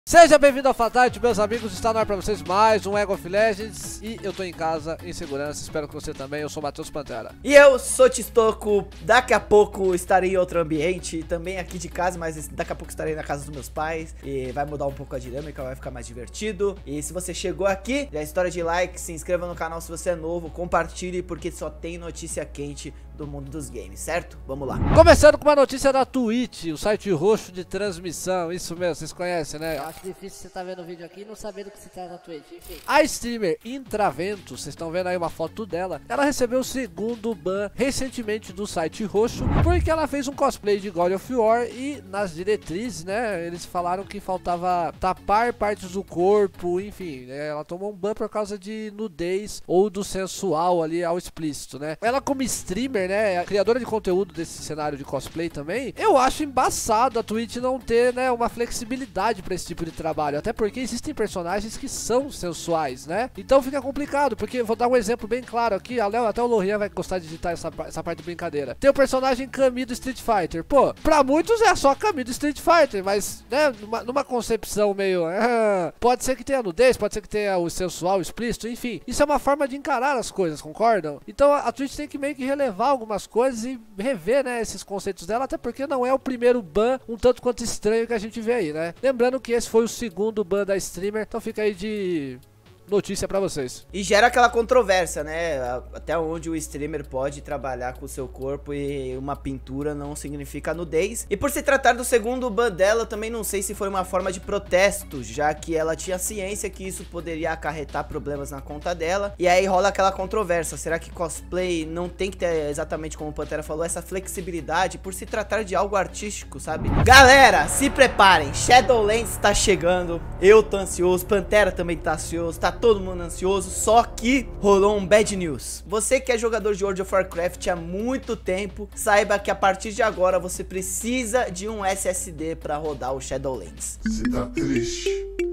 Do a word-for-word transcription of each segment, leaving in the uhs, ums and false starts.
Seja bem-vindo ao Fatality, meus amigos, está no ar pra vocês mais um League of Legends e eu tô em casa, em segurança, espero que você também. Eu sou o Matheus Pantera. E eu sou Tistoco, daqui a pouco estarei em outro ambiente, também aqui de casa, mas daqui a pouco estarei na casa dos meus pais e vai mudar um pouco a dinâmica, vai ficar mais divertido. E se você chegou aqui, já é história de like, se inscreva no canal se você é novo, compartilhe porque só tem notícia quente do mundo dos games, certo? Vamos lá. Começando com uma notícia da Twitch, o site roxo de transmissão, isso mesmo, vocês conhecem, né? Eu acho difícil você tá vendo o vídeo aqui e não saber do que se trata na Twitch, enfim. A streamer Intravento, vocês estão vendo aí uma foto dela, ela recebeu o segundo ban recentemente do site roxo, porque ela fez um cosplay de God of War e nas diretrizes, né, eles falaram que faltava tapar partes do corpo, enfim, né, ela tomou um ban por causa de nudez ou do sensual ali ao explícito, né. Ela como streamer, né, a criadora de conteúdo desse cenário de cosplay também, eu acho embaçado a Twitch não ter, né, uma flexibilidade pra esse tipo de trabalho, até porque existem personagens que são sensuais, né? Então fica complicado, porque vou dar um exemplo bem claro aqui, a Léo, até o Lorian vai gostar de editar essa, essa parte de brincadeira. Tem o personagem Camille do Street Fighter, pô, pra muitos é só Camille do Street Fighter, mas, né, numa, numa concepção meio, ah, pode ser que tenha nudez, pode ser que tenha o sensual, o explícito, enfim, isso é uma forma de encarar as coisas, concordam? Então a, a Twitch tem que meio que relevar algumas coisas e rever, né, esses conceitos dela, até porque não é o primeiro ban um tanto quanto estranho que a gente vê aí, né? Lembrando que esse foi o segundo ban da streamer, então fica aí de notícia pra vocês. E gera aquela controvérsia, né? Até onde o streamer pode trabalhar com o seu corpo e uma pintura não significa nudez. E por se tratar do segundo ban dela, eu também não sei se foi uma forma de protesto, já que ela tinha ciência que isso poderia acarretar problemas na conta dela. E aí rola aquela controvérsia. Será que cosplay não tem que ter, exatamente como o Pantera falou, essa flexibilidade por se tratar de algo artístico, sabe? Galera, se preparem. Shadowlands tá chegando. Eu tô ansioso. Pantera também tá ansioso. Tá todo mundo ansioso, só que rolou um bad news. Você que é jogador de World of Warcraft há muito tempo, saiba que a partir de agora você precisa de um S S D para rodar o Shadowlands. Você tá triste?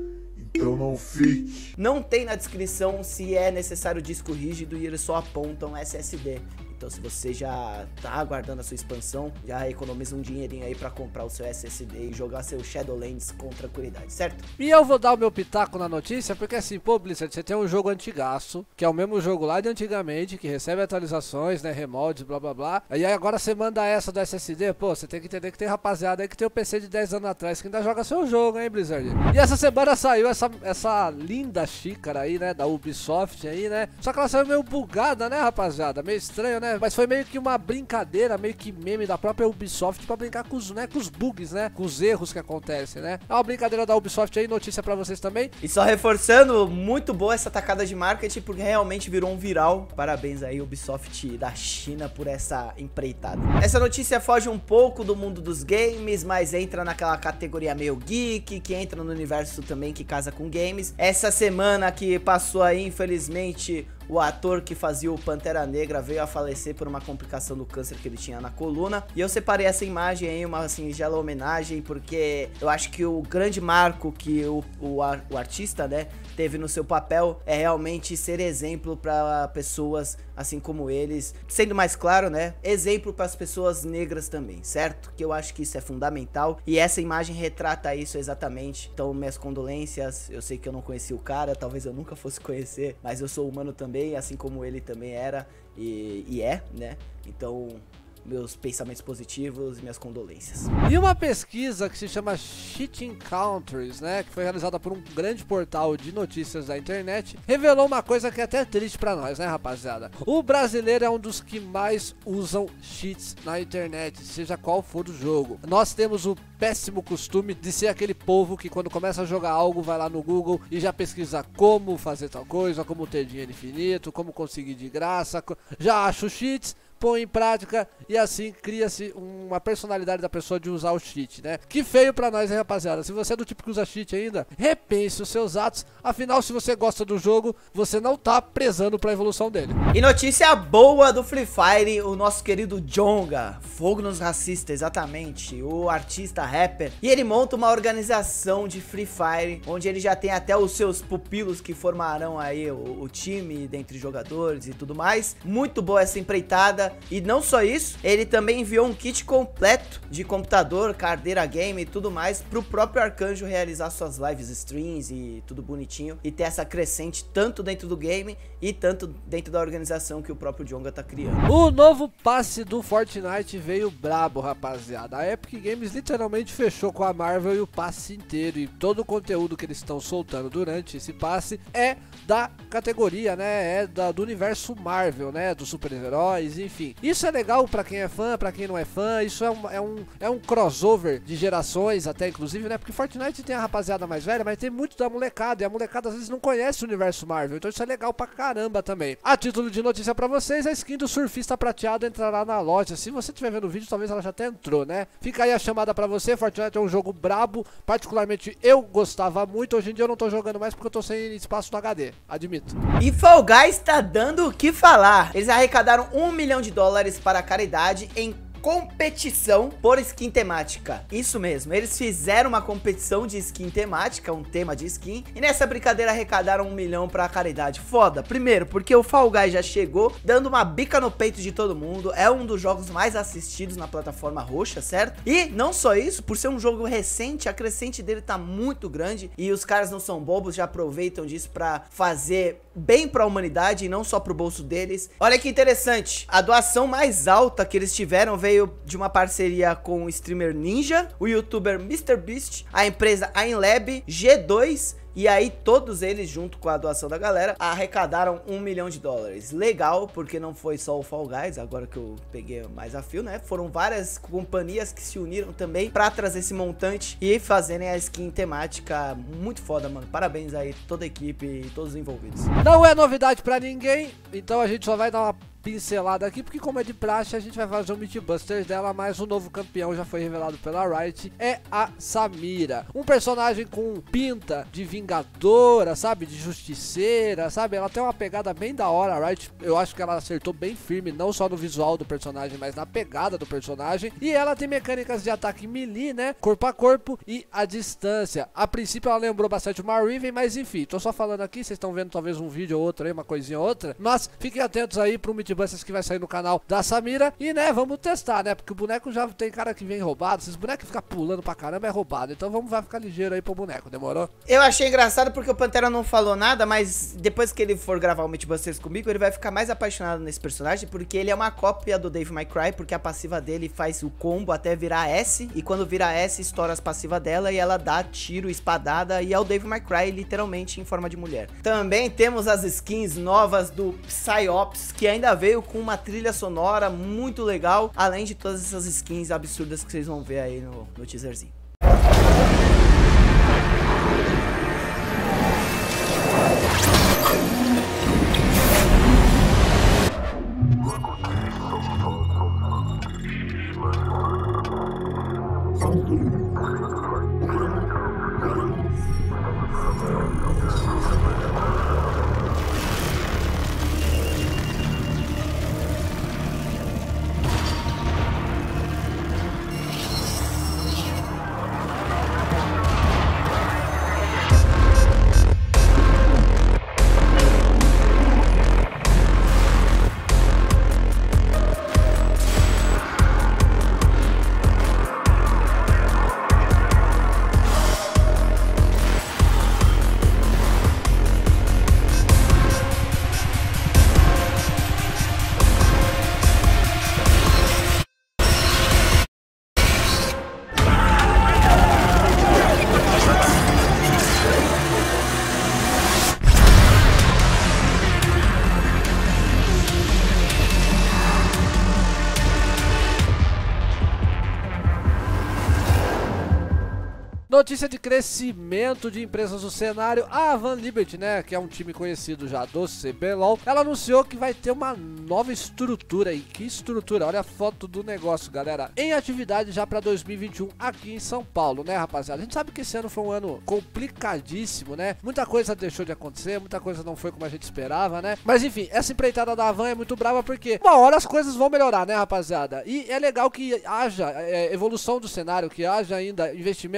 Então não fique. Não tem na descrição se é necessário disco rígido e eles só apontam S S D. Então se você já tá aguardando a sua expansão, já economiza um dinheirinho aí pra comprar o seu S S D e jogar seu Shadowlands com tranquilidade, certo? E eu vou dar o meu pitaco na notícia, porque assim, pô, Blizzard, você tem um jogo antigaço, que é o mesmo jogo lá de antigamente, que recebe atualizações, né, remods, blá blá blá, e aí agora você manda essa do S S D, pô, você tem que entender que tem rapaziada aí que tem o P C de dez anos atrás que ainda joga seu jogo, hein, Blizzard? E essa semana saiu essa, essa linda xícara aí, né, da Ubisoft aí, né, só que ela saiu meio bugada, né, rapaziada, meio estranho, né? Mas foi meio que uma brincadeira, meio que meme da própria Ubisoft pra brincar com os, né, com os bugs, né? Com os erros que acontecem, né? É uma brincadeira da Ubisoft aí, notícia pra vocês também. E só reforçando, muito boa essa tacada de marketing, porque realmente virou um viral. Parabéns aí, Ubisoft da China, por essa empreitada. Essa notícia foge um pouco do mundo dos games, mas entra naquela categoria meio geek, que entra no universo também que casa com games. Essa semana que passou aí, infelizmente, o ator que fazia o Pantera Negra veio a falecer por uma complicação do câncer que ele tinha na coluna. E eu separei essa imagem aí, uma singela homenagem, porque eu acho que o grande marco que o, o, o artista, né, teve no seu papel é realmente ser exemplo para pessoas assim como eles. Sendo mais claro, né, exemplo para as pessoas negras também, certo? Que eu acho que isso é fundamental. E essa imagem retrata isso exatamente. Então, minhas condolências. Eu sei que eu não conheci o cara, talvez eu nunca fosse conhecer, mas eu sou humano também, assim como ele também era e, e é, né? Então, meus pensamentos positivos e minhas condolências. E uma pesquisa que se chama Cheating Countries, né, que foi realizada por um grande portal de notícias da internet, revelou uma coisa que é até triste pra nós, né, rapaziada? O brasileiro é um dos que mais usam cheats na internet, seja qual for o jogo. Nós temos o péssimo costume de ser aquele povo que quando começa a jogar algo vai lá no Google e já pesquisa como fazer tal coisa, como ter dinheiro infinito, como conseguir de graça, já acha cheats, põe em prática e assim cria-se uma personalidade da pessoa de usar o cheat, né? Que feio pra nós, hein, rapaziada? Se você é do tipo que usa cheat ainda, repense os seus atos. Afinal, se você gosta do jogo, você não tá prezando pra evolução dele. E notícia boa do Free Fire, o nosso querido Jonga, fogo nos racistas, exatamente, o artista rapper. E ele monta uma organização de Free Fire, onde ele já tem até os seus pupilos que formarão aí o, o time dentre jogadores e tudo mais. Muito boa essa empreitada. empresa. E não só isso, ele também enviou um kit completo de computador, cadeira game e tudo mais pro próprio Arcanjo realizar suas lives, streams e tudo bonitinho, e ter essa crescente tanto dentro do game e tanto dentro da organização que o próprio Djonga tá criando. O novo passe do Fortnite veio brabo, rapaziada. A Epic Games literalmente fechou com a Marvel e o passe inteiro, e todo o conteúdo que eles estão soltando durante esse passe é da categoria, né, é da, do universo Marvel, né, dos super-heróis, enfim. Isso é legal pra quem é fã, pra quem não é fã, isso é um, é, um, é um crossover de gerações até, inclusive, né, porque Fortnite tem a rapaziada mais velha, mas tem muito da molecada, e a molecada às vezes não conhece o universo Marvel, então isso é legal pra caramba também. A título de notícia pra vocês, a skin do surfista prateado entrará na loja. Se você estiver vendo o vídeo, talvez ela já até entrou, né? Fica aí a chamada pra você. Fortnite é um jogo brabo, particularmente eu gostava muito. Hoje em dia eu não tô jogando mais porque eu tô sem espaço no H D, admito. E Fall Guys tá dando o que falar. Eles arrecadaram um milhão de dólares para a caridade em competição por skin temática. Isso mesmo, eles fizeram uma competição de skin temática, um tema de skin, e nessa brincadeira arrecadaram um milhão pra caridade. Foda, primeiro porque o Fall Guys já chegou dando uma bica no peito de todo mundo, é um dos jogos mais assistidos na plataforma roxa, certo? E não só isso, por ser um jogo recente, a crescente dele tá muito grande, e os caras não são bobos, já aproveitam disso pra fazer bem pra humanidade e não só pro bolso deles. Olha que interessante, a doação mais alta que eles tiveram veio de uma parceria com o streamer Ninja, o youtuber MrBeast, a empresa Ainlab, G dois, e aí todos eles, junto com a doação da galera, arrecadaram um milhão de dólares. Legal, porque não foi só o Fall Guys, agora que eu peguei mais a fio, né? Foram várias companhias que se uniram também pra trazer esse montante e fazerem a skin temática muito foda, mano. Parabéns aí toda a equipe e todos os envolvidos. Não é novidade pra ninguém, então a gente só vai dar uma pincelada aqui, porque como é de praxe, a gente vai fazer um Mythbusters dela, mas o novo campeão já foi revelado pela Riot, é a Samira. Um personagem com pinta de vingadora, sabe, de justiceira, sabe, ela tem uma pegada bem da hora. A Riot, eu acho que ela acertou bem firme, não só no visual do personagem, mas na pegada do personagem, e ela tem mecânicas de ataque melee, né, corpo a corpo e a distância. A princípio ela lembrou bastante uma Riven, mas enfim, tô só falando aqui, vocês estão vendo talvez um vídeo ou outro aí, uma coisinha ou outra, mas fiquem atentos aí pro Mythbusters que vai sair no canal da Samira. E né, vamos testar, né, porque o boneco já tem cara que vem roubado. Esses bonecos que ficam pulando pra caramba é roubado, então vamos vai ficar ligeiro aí pro boneco, demorou? Eu achei engraçado porque o Pantera não falou nada, mas depois que ele for gravar o Mythbusters comigo, ele vai ficar mais apaixonado nesse personagem, porque ele é uma cópia do Devil May Cry, porque a passiva dele faz o combo até virar S, e quando vira S, estoura as passivas dela e ela dá tiro, espadada, e é o Devil May Cry literalmente em forma de mulher. Também temos as skins novas do Psyops, que ainda veio com uma trilha sonora muito legal, além de todas essas skins absurdas que vocês vão ver aí no, no teaserzinho. Notícia de crescimento de empresas no cenário. A Van Liberty, né, que é um time conhecido já do C B L O L, ela anunciou que vai ter uma nova estrutura. E que estrutura? Olha a foto do negócio, galera. Em atividade já para dois mil e vinte e um aqui em São Paulo, né, rapaziada? A gente sabe que esse ano foi um ano complicadíssimo, né? Muita coisa deixou de acontecer, muita coisa não foi como a gente esperava, né? Mas enfim, essa empreitada da Van é muito brava porque uma hora as coisas vão melhorar, né, rapaziada? E é legal que haja é, evolução do cenário, que haja ainda investimento do cenário,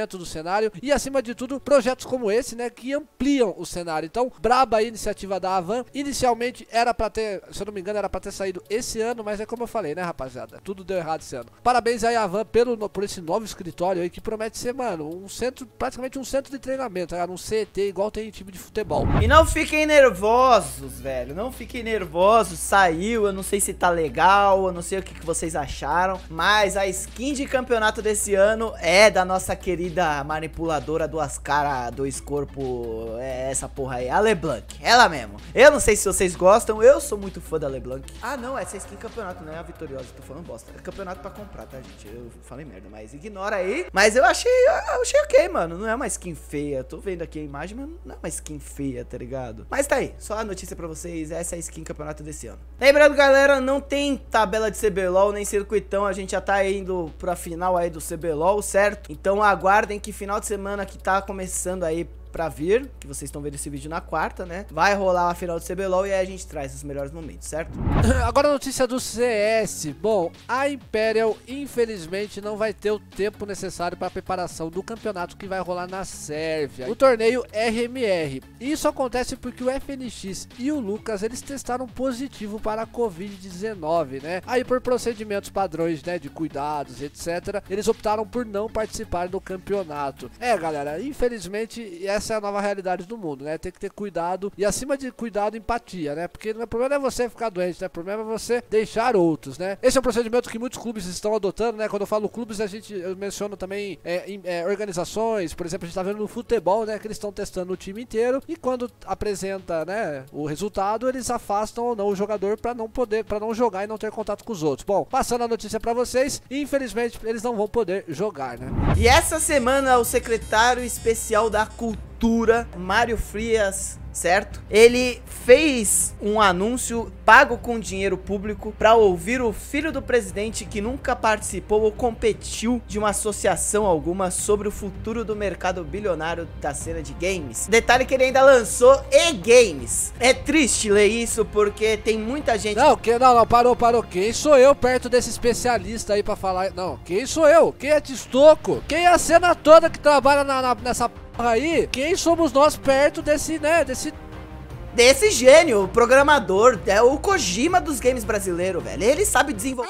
cenário e, acima de tudo, projetos como esse, né, que ampliam o cenário. Então, braba a iniciativa da Avan. Inicialmente era pra ter, se eu não me engano, era pra ter saído esse ano, mas é como eu falei, né, rapaziada? Tudo deu errado esse ano. Parabéns aí, Avan, pelo, por esse novo escritório aí que promete ser, mano, um centro, praticamente um centro de treinamento, tá? Um C T igual tem em time de futebol. E não fiquem nervosos, velho. Não fiquem nervosos. Saiu, eu não sei se tá legal, eu não sei o que, que vocês acharam, mas a skin de campeonato desse ano é da nossa querida manipuladora duas caras, dois corpos, é essa porra aí, a LeBlanc. Ela mesmo. Eu não sei se vocês gostam, eu sou muito fã da LeBlanc. Ah, não, essa skin campeonato, não é a vitoriosa, tô falando bosta. É campeonato pra comprar, tá, gente? Eu falei merda, mas ignora aí. Mas eu achei, eu achei ok, mano. Não é uma skin feia. Tô vendo aqui a imagem, mas não é uma skin feia, tá ligado? Mas tá aí, só a notícia pra vocês, essa é a skin campeonato desse ano. Lembrando, galera, não tem tabela de C B LOL, nem circuitão, a gente já tá indo pra final aí do C B LOL, certo? Então aguardem que final de semana que tá começando aí pra vir, que vocês estão vendo esse vídeo na quarta, né? Vai rolar a final do C B LOL e aí a gente traz os melhores momentos, certo? Agora a notícia do C S. Bom, a Imperial infelizmente não vai ter o tempo necessário para a preparação do campeonato que vai rolar na Sérvia, o torneio R M R. Isso acontece porque o F N X e o Lucas, eles testaram positivo para a Covid dezenove, né? Aí por procedimentos padrões, né, de cuidados, etcétera, eles optaram por não participar do campeonato. É, galera, infelizmente essa é a nova realidade do mundo, né? Tem que ter cuidado e, acima de cuidado, empatia, né? Porque o problema não é você ficar doente, né? O problema é você deixar outros, né? Esse é um procedimento que muitos clubes estão adotando, né? Quando eu falo clubes, a gente, eu menciono também é, é, organizações, por exemplo, a gente tá vendo no futebol, né? Que eles estão testando o time inteiro e quando apresenta, né, o resultado, eles afastam ou não o jogador para não poder, para não jogar e não ter contato com os outros. Bom, passando a notícia para vocês, infelizmente eles não vão poder jogar, né? E essa semana o secretário especial da Cultura, Mário Frias, certo? Ele fez um anúncio pago com dinheiro público para ouvir o filho do presidente que nunca participou ou competiu de uma associação alguma sobre o futuro do mercado bilionário da cena de games. Detalhe que ele ainda lançou e-games. É triste ler isso porque tem muita gente... Não, que, não, não, parou, parou. Quem sou eu perto desse especialista aí para falar? Não, quem sou eu? Quem é Tistoco? Quem é a cena toda que trabalha na, na, nessa porra aí? Quem somos nós perto desse, né, desse... Desse gênio, o programador, é o Kojima dos games brasileiros, velho. Ele sabe desenvolver...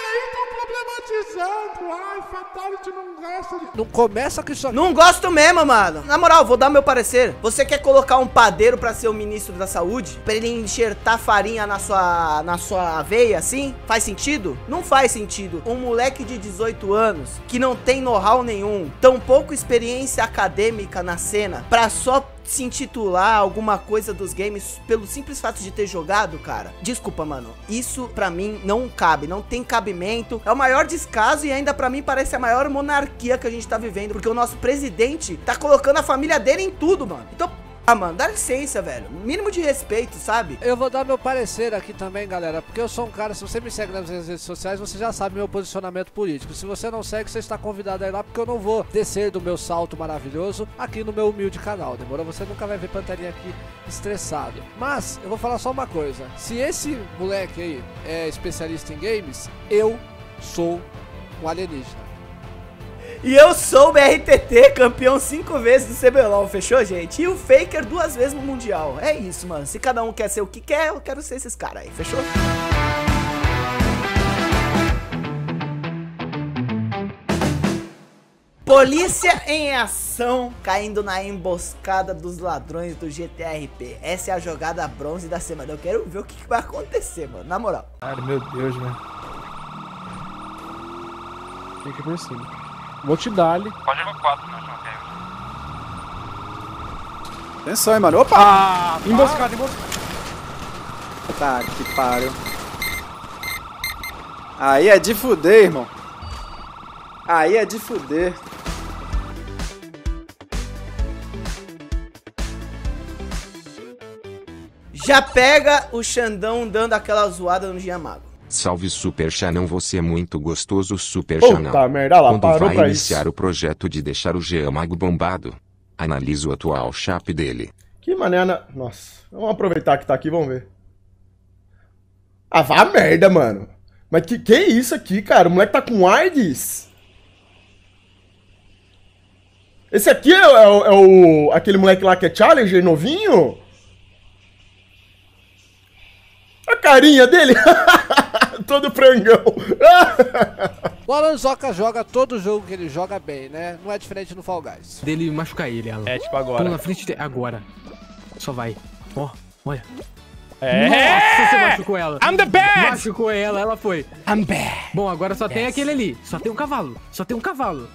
Ai, Fatality não gosta de... Não começa com isso aqui. Não gosto mesmo, mano. Na moral, vou dar meu parecer. Você quer colocar um padeiro pra ser o ministro da saúde? Pra ele enxertar farinha na sua, na sua veia, assim? Faz sentido? Não faz sentido. Um moleque de dezoito anos, que não tem know-how nenhum, tão pouco experiência acadêmica na cena, pra só se intitular alguma coisa dos games pelo simples fato de ter jogado, cara. Desculpa, mano. Isso pra mim não cabe, não tem cabimento. É o maior descaso e ainda pra mim parece a maior monarquia que a gente tá vivendo, porque o nosso presidente tá colocando a família dele em tudo, mano. Então, ah, mano, dá licença, velho. Mínimo de respeito, sabe? Eu vou dar meu parecer aqui também, galera, porque eu sou um cara, se você me segue nas redes sociais, você já sabe meu posicionamento político. Se você não segue, você está convidado a ir lá, porque eu não vou descer do meu salto maravilhoso aqui no meu humilde canal, demorou? Você nunca vai ver Pantarinha aqui estressado. Mas, eu vou falar só uma coisa. Se esse moleque aí é especialista em games, eu sou um alienígena. E eu sou o B R T T, campeão cinco vezes do C B LOL, fechou, gente? E o Faker duas vezes no Mundial. É isso, mano. Se cada um quer ser o que quer, eu quero ser esses caras aí, fechou? Polícia em ação, caindo na emboscada dos ladrões do G T R P. Essa é a jogada bronze da semana. Eu quero ver o que vai acontecer, mano. Na moral. Cara, meu Deus, velho. Fica por cima. Vou te dar ali. Pode jogar quatro, né, João? Atenção, hein, mano. Opa! Ah, emboscada, emboscada. Tá, que pariu. Aí é de fuder, irmão. Aí é de fuder. Já pega o Xandão dando aquela zoada no Giamago. Salve Super Xanão, você é muito gostoso, Super Puta Xanão. merda, lá, Quando parou vai pra iniciar isso. o projeto de deixar o Giamago bombado? Analise o atual shape dele. Que maneira. Nossa, vamos aproveitar que tá aqui, vamos ver. Ah, vá merda, mano. Mas que que é isso aqui, cara? O moleque tá com AIDS? Esse aqui é, é o, é o... aquele moleque lá que é Challenger, novinho? A carinha dele. Todo frangão. O Alanzoca joga todo jogo que ele joga bem, né? Não é diferente no Fall Guys. Dele machucar ele, Alan. É, tipo agora. Pula na frente dele. Agora. Só vai. Ó, olha. É. Nossa, você machucou ela. I'm the best! Machucou ela, ela foi. I'm bad. Bom, agora só tem aquele ali. Só tem um cavalo. Só tem um cavalo.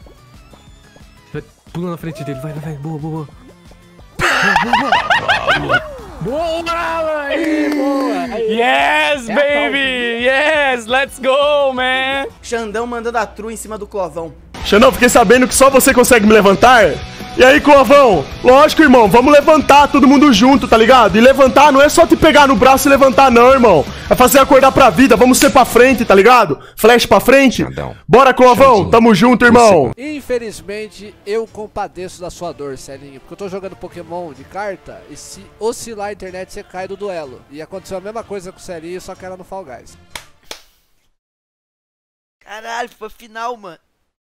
Pula na frente dele. Vai, vai, vai. Boa, boa, boa. Boa, boa, boa. Boa, Alan! Aí, boa! Aí. Yes, baby! Yes, let's go, man! Xandão mandando a tru em cima do Clovão. Xandão, fiquei sabendo que só você consegue me levantar. E aí, Clovão? Lógico, irmão, vamos levantar todo mundo junto, tá ligado? E levantar não é só te pegar no braço e levantar, não, irmão. É fazer acordar pra vida, vamos ser pra frente, tá ligado? Flash pra frente. Xandão. Bora, Clovão, Xandinho. tamo junto, irmão. Infelizmente, eu compadeço da sua dor, Celinho. Porque eu tô jogando Pokémon de carta e se oscilar a internet, você cai do duelo. E aconteceu a mesma coisa com o Celinho, só que era no Fall Guys. Caralho, foi final, mano.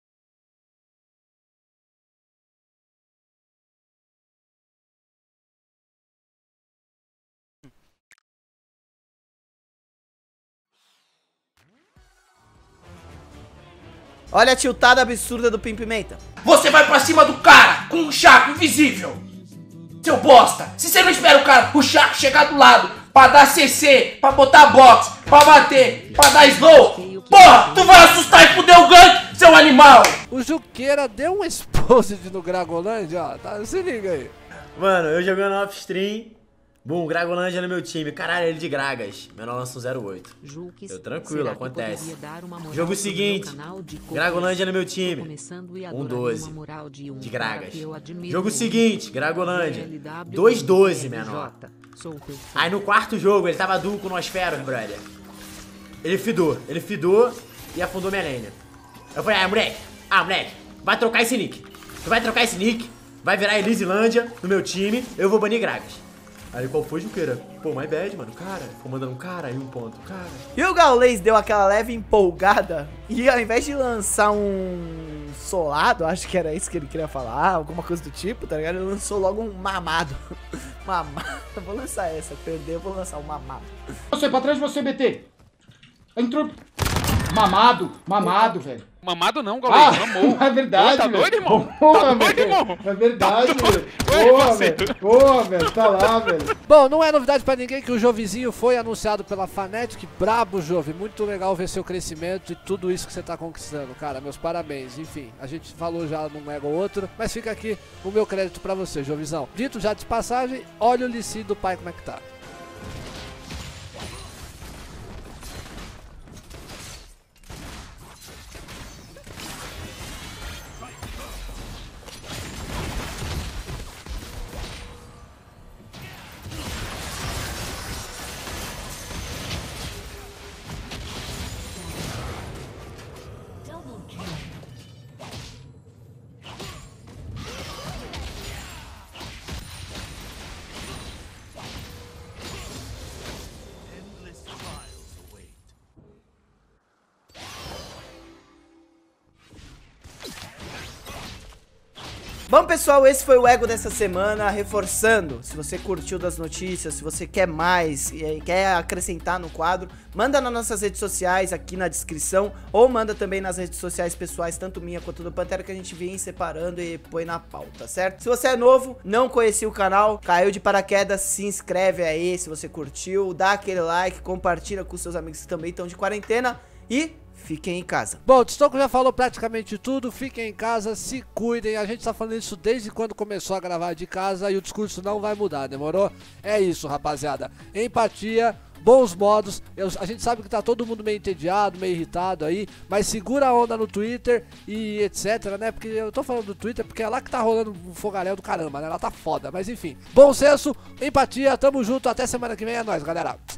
Olha a tiltada absurda do Pimpimenta. Você vai pra cima do cara com um chaco invisível. Seu bosta. Se você não espera o cara, o chaco chegar do lado pra dar C C, pra botar box, pra bater, pra dar slow. Porra, tu vai assustar e fuder o gank, seu animal. O Juqueira deu um exposed no Gragolândia, ó. Tá, se liga aí. Mano, eu jogando off-stream. Bum, Gragolândia no meu time. Caralho, ele de Gragas. Menor lança um zero oito. Eu tranquilo, acontece. Jogo seguinte. Gragolândia no meu time. um doze. De Gragas. Jogo seguinte, Gragolândia. dois doze, menor. Aí no quarto jogo, ele tava duo com nós feros, brother. Ele fidou. Ele fidou e afundou minha lane. Eu falei, ah, moleque. Ah, moleque. Vai trocar esse nick. Tu vai trocar esse nick. Vai virar Elysilândia no meu time. Eu vou banir Gragas. Aí qual foi, Juqueira? Pô, my bad, mano. Cara, ficou mandando um cara aí um ponto, cara. E o Gaules deu aquela leve empolgada e ao invés de lançar um solado, acho que era isso que ele queria falar, alguma coisa do tipo, tá ligado? Ele lançou logo um mamado. Mamado. Eu vou lançar essa, perder, eu vou lançar um mamado. Você, pra trás de você, B T. Entrou. Mamado, mamado, velho. Mamado não, galera. Ah, amou. É verdade, Pô, tá velho. doido, irmão? Porra, tá doido, velho. irmão? É verdade, tá velho. Oi, Porra, parceiro. velho. Porra, velho. Tá lá, velho. Bom, não é novidade pra ninguém que o Jovizinho foi anunciado pela Fnatic. Brabo, Jove. Muito legal ver seu crescimento e tudo isso que você tá conquistando, cara. Meus parabéns. Enfim, a gente falou já num ego ou outro, mas fica aqui o meu crédito pra você, Jovizão. Dito já de passagem, olha o Lissi do pai como é que tá. Bom, pessoal, esse foi o Ego dessa semana, reforçando, se você curtiu das notícias, se você quer mais e quer acrescentar no quadro, manda nas nossas redes sociais aqui na descrição, ou manda também nas redes sociais pessoais, tanto minha quanto do Pantera, que a gente vem separando e põe na pauta, certo? Se você é novo, não conhecia o canal, caiu de paraquedas, se inscreve aí se você curtiu, dá aquele like, compartilha com seus amigos que também estão de quarentena e... fiquem em casa. Bom, o Tstoco já falou praticamente tudo. Fiquem em casa, se cuidem. A gente tá falando isso desde quando começou a gravar de casa e o discurso não vai mudar, demorou? É isso, rapaziada. Empatia, bons modos. Eu, a gente sabe que tá todo mundo meio entediado, meio irritado aí, mas segura a onda no Twitter e etc, né? Porque eu tô falando do Twitter porque é lá que tá rolando um fogaréu do caramba, né? Ela tá foda, mas enfim. Bom senso, empatia, tamo junto. Até semana que vem, é nóis, galera.